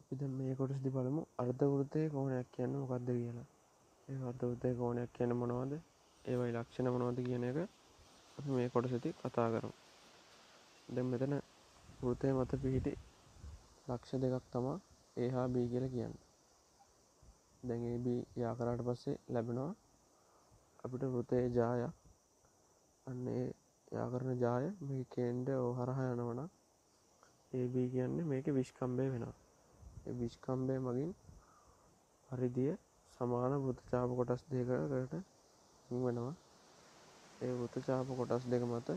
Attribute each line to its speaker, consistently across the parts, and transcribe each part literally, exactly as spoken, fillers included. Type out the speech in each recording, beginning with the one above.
Speaker 1: අපි දැන් මේ කොටසදී බලමු අර්ධ වෘත්තයේ කෝණයක් කියන්නේ මොකක්ද කියලා. ඒ අර්ධ වෘත්තයේ කෝණයක් කියන්නේ මොනවද? ඒවයි ලක්ෂණ මොනවද කියන එක අපි මේ කොටසදී කතා කරමු. දැන් මෙතන වෘත්තය මත පිහිටි ලක්ෂ දෙකක් තමයි A හා B කියලා කියන්නේ. දැන් A B යා කරාට පස්සේ ලැබෙනවා අපිට වෘත්තයේ ජායක්. අන්න ඒ යා කරන ජාය මේ කේන්ද්‍රය O හරහා යනවනම් A B කියන්නේ මේකේ විස්කම්භය වෙනවා. ඒ විස්කම්භය මගින් පරිධිය සමාන වෘත්ත ඡාප කොටස් දෙකකට වෙනවා. ඒ වෘත්ත ඡාප කොටස් දෙක මත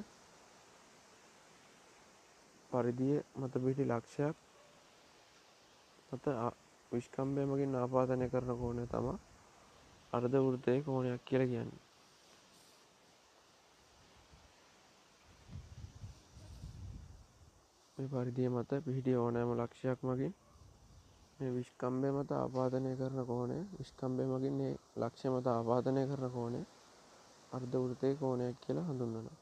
Speaker 1: පරිධිය මත පිහිටි ලක්ෂයක් මත විස්කම්භය මගින් ආපාදනය කරන කෝණය තමයි අර්ධ වෘත්තයේ කෝණයක් කියලා කියන්නේ. මේ පරිධිය මත පිහිටි ඕනෑම ලක්ෂයක් මගින් මේ විස්කම්භය මත ආපාදනය කරන කෝණය විස්කම්භය මගින් මේ ලක්ෂ්‍ය මත ආපාදනය කරන කෝණය අර්ධ වෘත්තයේ කෝණයක් කියලා හඳුන්වනවා.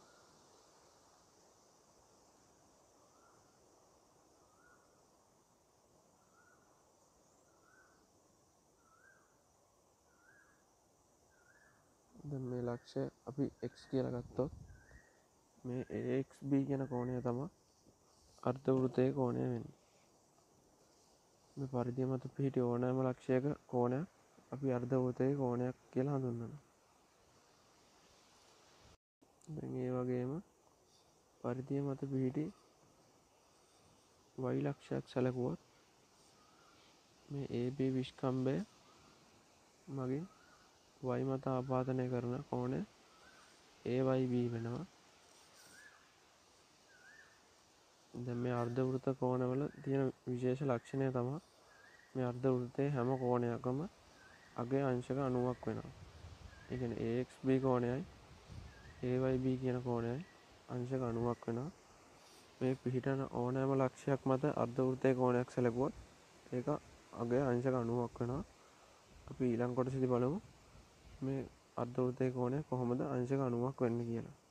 Speaker 1: දැන් මේ ලක්ෂ්‍ය අපි x කියලා ගත්තොත් මේ A X B කියන කෝණය තමයි අර්ධ වෘත්තයේ කෝණය වෙන්නේ. මේ පරිධිය මත පිහිටි ඕනෑම ලක්ෂයක කෝණයක් අපි අර්ධ වෘත්තයේ කෝණයක් කියලා හඳුන්වනවා. දැන් ඒ වගේම පරිධිය මත පිහිටි y ලක්ෂයක් සැලකුවොත් මේ A B විස්කම්භය මගින් y මත ආපාදනය කරන කෝණය A Y B වෙනවා. දැන් මේ අර්ධ වෘත්ත කෝණවල තියෙන විශේෂ ලක්ෂණය තමයි මේ අර්ධ වෘත්තයේ හැම කෝණයකම අගය අංශක අනූවක් වෙනවා. ඒ කියන්නේ A X B කෝණයයි A Y B කියන කෝණයයි අංශක අනූවක් වෙනවා. මේ පිහිටන ඕනෑම ලක්ෂයක් මත අර්ධ වෘත්තයේ කෝණයක් සැලකුවොත් ඒක අගය අංශක අනූවක් වෙනවා. අපි ඊළඟ කොටසදී බලමු මේ අර්ධ වෘත්තයේ කෝණය කොහොමද අංශක අනූවක් වෙන්නේ කියලා.